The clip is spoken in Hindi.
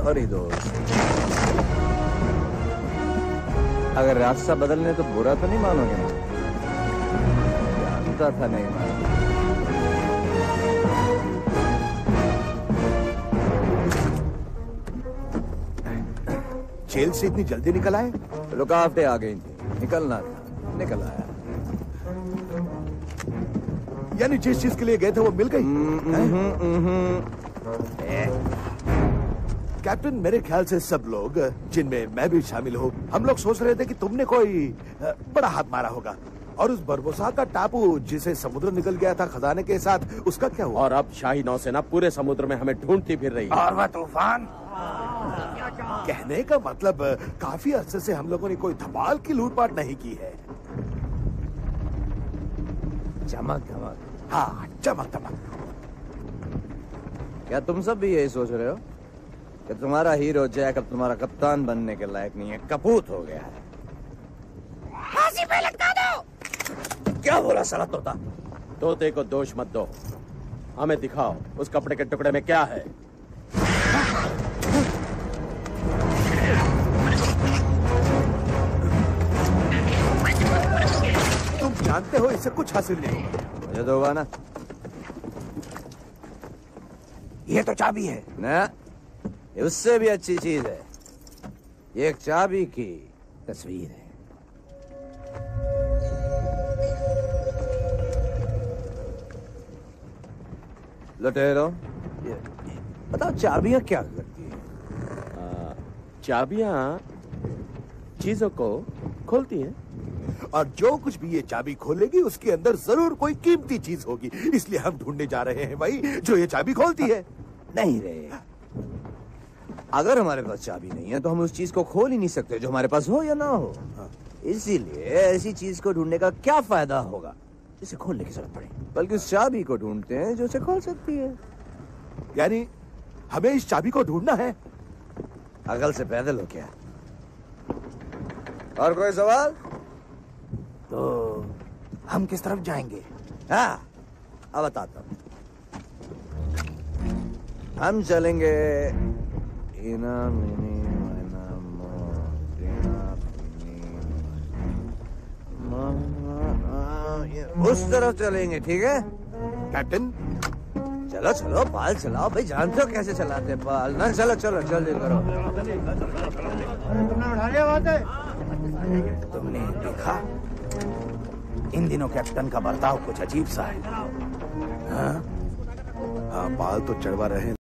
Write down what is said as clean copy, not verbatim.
सॉरी दोस्त, अगर रास्ता बदलने तो बुरा तो नहीं मानोगे ना? जानता था नहीं मानोगे। जेल से इतनी जल्दी निकल आए? रुकावटें आ गई थी, निकलना था, निकल आया। यानी जिस चीज के लिए गए थे वो मिल गई? कैप्टन, मेरे ख्याल से सब लोग, जिनमें मैं भी शामिल हूँ, हम लोग सोच रहे थे कि तुमने कोई बड़ा हाथ मारा होगा। और उस बरबोसा का टापू जिसे समुद्र निकल गया था खजाने के साथ, उसका क्या हुआ? और अब शाही नौसेना पूरे समुद्र में हमें ढूंढती फिर रही है। और वह तूफान? कहने का मतलब काफी अरसे से हम लोगों ने कोई धमाल की लूटपाट नहीं की है। चमक धमक। हाँ, चमक धमक। क्या तुम सब भी यही सोच रहे हो कि तुम्हारा हीरो जैक अब तुम्हारा कप्तान बनने के लायक नहीं है, कपूत हो गया है? फांसी पे लटका दो। क्या बोला साला तोता? तोते को दोष मत दो, हमें दिखाओ उस कपड़े के टुकड़े में क्या है। तुम जानते हो इससे कुछ हासिल नहीं होगा। मुझे दोगा ना? ये तो चाबी है ना, ये उससे भी अच्छी चीज है। ये एक चाबी की तस्वीर है। लुटेरो, बताओ चाबियां क्या करती है? चाबियां चीजों को खोलती हैं। और जो कुछ भी ये चाबी खोलेगी उसके अंदर जरूर कोई कीमती चीज होगी, इसलिए हम ढूंढने जा रहे हैं भाई जो ये चाबी खोलती है। नहीं रे, अगर हमारे पास चाबी नहीं है तो हम उस चीज को खोल ही नहीं सकते जो हमारे पास हो या ना हो। इसीलिए ऐसी चीज को ढूंढने का क्या फायदा होगा जिसे खोलने की जरूरत पड़े, बल्कि उस चाबी को ढूंढते हैं जो उसे खोल सकती है। यानी हमें इस चाबी को ढूंढना है? अकल से पैदल हो क्या? और कोई सवाल? तो हम किस तरफ जाएंगे? हाँ, अब बताता हूँ। हम चलेंगे इना मिनी मैना मो, इना मिनी उस तरफ चलेंगे, ठीक है कैप्टन? चलो चलो, पाल चलाओ भाई, जानते हो कैसे चलाते हैं पाल ना? चलो चलो जल्दी करो। तुमने उठा लिया बात है? तुमने देखा, इन दिनों कैप्टन का बर्ताव कुछ अजीब सा है। हाँ, बाल तो चढ़वा रहे हैं।